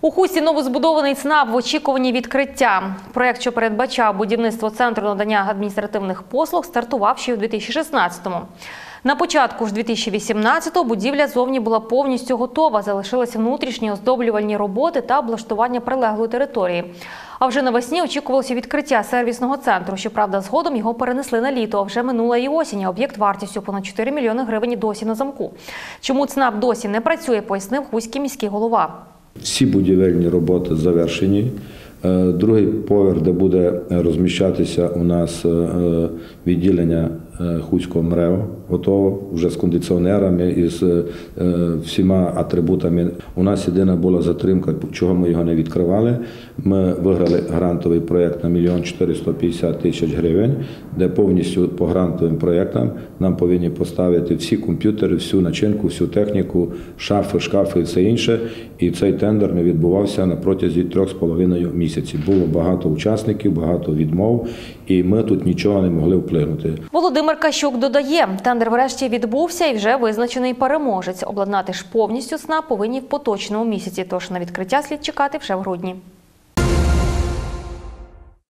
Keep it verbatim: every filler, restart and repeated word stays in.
У Хусті новозбудований ЦНАП в очікуванні відкриття. Проєкт, що передбачав будівництво центру надання адміністративних послуг, стартував ще у дві тисячі шістнадцятому. На початку ж дві тисячі вісімнадцятого будівля зовні була повністю готова, залишилися внутрішні оздоблювальні роботи та облаштування прилеглої території. А вже навесні очікувалося відкриття сервісного центру. Щоправда, згодом його перенесли на літо, а вже минула і осінь, а об'єкт вартістю понад чотири мільйони гривень досі на замку. Чому ЦНАП досі не працює, пояснив хуський міський голова. Всі будівельні роботи завершені. Другий поверх, де буде розміщатися у нас відділення Хуського МРЕО, готово вже з кондиціонерами і з всіма атрибутами. У нас єдина була затримка, чого ми його не відкривали. Ми виграли грантовий проєкт на мільйон чотириста п'ятдесят тисяч гривень, де повністю по грантовим проєктам нам повинні поставити всі комп'ютери, всю начинку, всю техніку, шафи, шкафи і все інше. І цей тендер не відбувався на протязі трьох з половиною місяців. Було багато учасників, багато відмов, і ми тут нічого не могли вплинути. Володимир Кащук додає, тендер врешті відбувся і вже визначений переможець. Обладнати ж повністю ЦНАП повинні в поточному місяці, тож на відкриття слід чекати вже в грудні.